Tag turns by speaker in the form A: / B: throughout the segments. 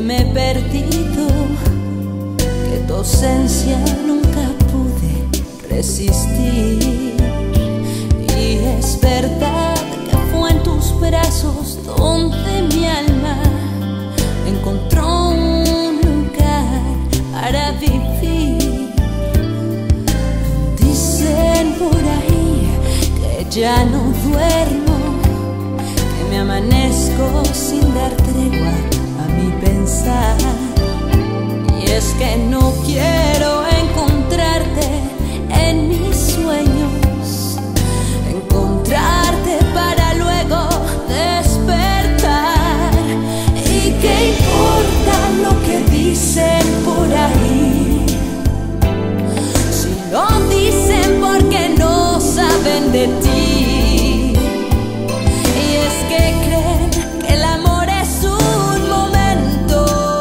A: me he perdido, que tu ausencia nunca pude resistir. Y es verdad que fue en tus brazos donde mi alma encontró un lugar para vivir. Dicen por ahí que ya no duermo, que me amanezco sin dar tregua a mi pensar. Y es que no quiero encontrarte en mis sueños, encontrarte para luego despertar. ¿Y qué importa lo que dicen por ahí? Si lo dicen porque no saben de ti. Y es que creen que el amor es un momento,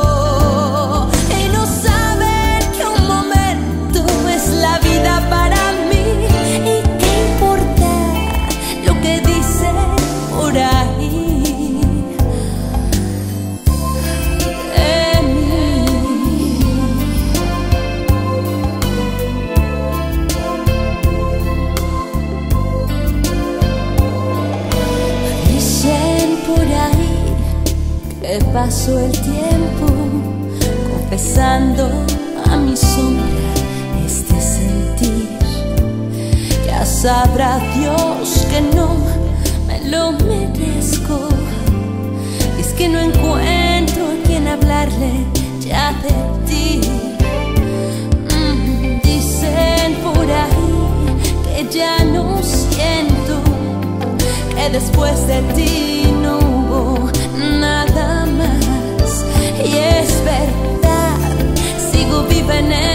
A: y no saben que un momento es la vida para mí. ¿Y qué importa lo que dicen por ahí de mí? Dicen por ahí que pasó el tiempo confesando a mi sombra este sentir. Ya sabrá Dios que no me lo merezco. Y es que no encuentro a quien hablarle ya de ti. Dicen por ahí que ya no siento, que después de ti no hubo nada más. Y es verdad, sigo viva en